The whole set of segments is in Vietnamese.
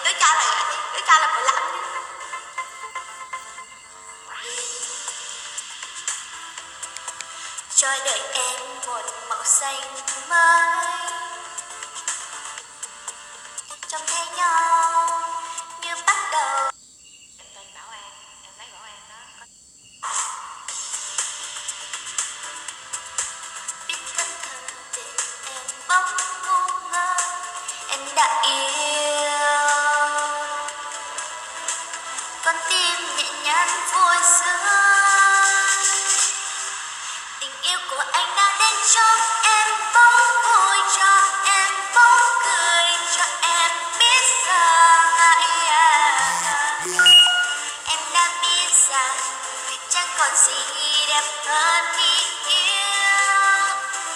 cứ cho là vậy đi, cứ cho là 15 đi. Cho đời em một màu xanh mới, trông thấy nhau như bắt đầu. Em tên Bảo An, em lấy Bảo An đó. Biết cẩn thận để em bỗng ngu ngơ, em đã yêu con tim nhẹ nhàng vui sướng. Tình yêu của anh đã đến cho em bỗng vui, cho em bỗng cười, cho em biết rằng em đã biết rằng chẳng còn gì đẹp hơn khi yêu.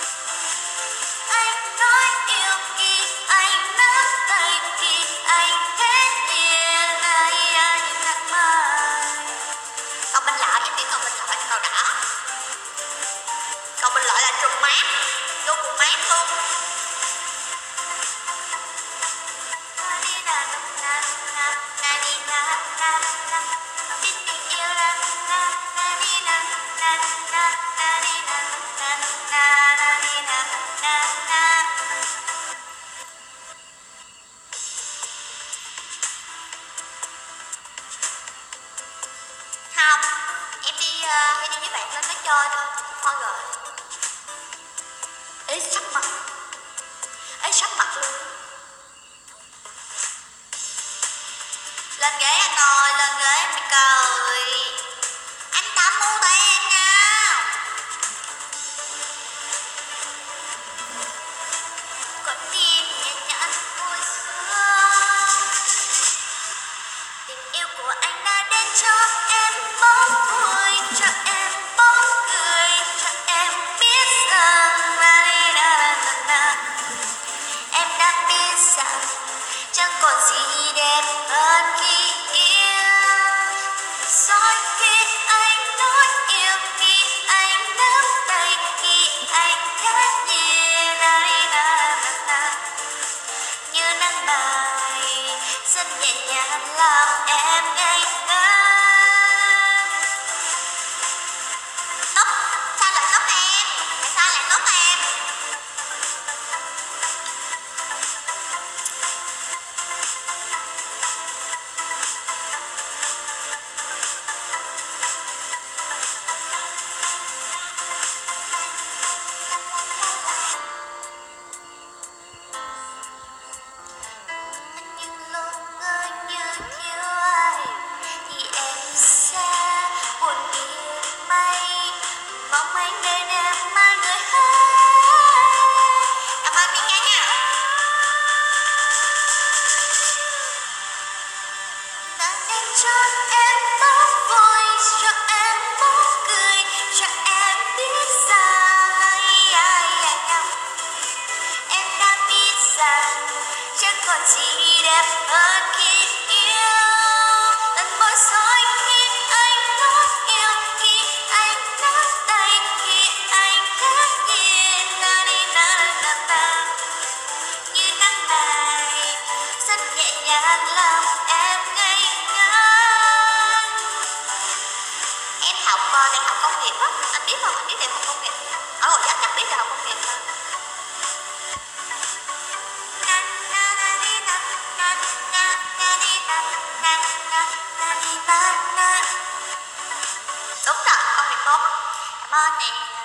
Anh nói yêu khi anh nắm tay, khi anh hết tiền những nắng mai. Còn bên lại em biết còn bên lại màu đỏ, còn bên lại là trùng mát, vô cùng mát luôn. Biết tình yêu là không, em đi với bạn lên nói chơi thôi, thôi rồi. Ê sắp mặt, ê sắp mặt luôn. Lên ghế anh ơi, lên ghế em phải cười. Anh tắm mua tay em nha. Con tim nhẹ nhàng vui sướng. Tình yêu của anh đã đến cho em bỗng vui, cho em bỗng cười, cho em biết rằng em đã biết rằng chẳng còn gì đẹp hơn khi yêu. Rồi khi anh nói yêu, khi anh nắm tay, khi anh khát nhìn như nắng mai rất nhẹ nhàng làm em ngây ngất. Núp, sao lại núp em? Tại sao lại núp em? Những lúc ngỡ như thiếu ai thì em sẽ buồn như mây, mong anh bên em mai người hay. Cảm ơn Mỹ Nga nha. Đã đến cho em bỗng vui, cho em bỗng cười, cho em biết rằng em đã biết rằng chẳng còn gì đẹp hơn khi yêu. Lần môi rối khi anh nói yêu, khi anh nắm tay, khi anh khát nhìn như nắng mai rất nhẹ nhàng làm em ngây ngất. Em học đại học công nghiệp á, anh biết không? Anh biết đại học công nghiệp ở Hồ Giáp, chắc biết đại học công nghiệp không? Đúng rồi, công nghiệp 4. Cảm ơn nè.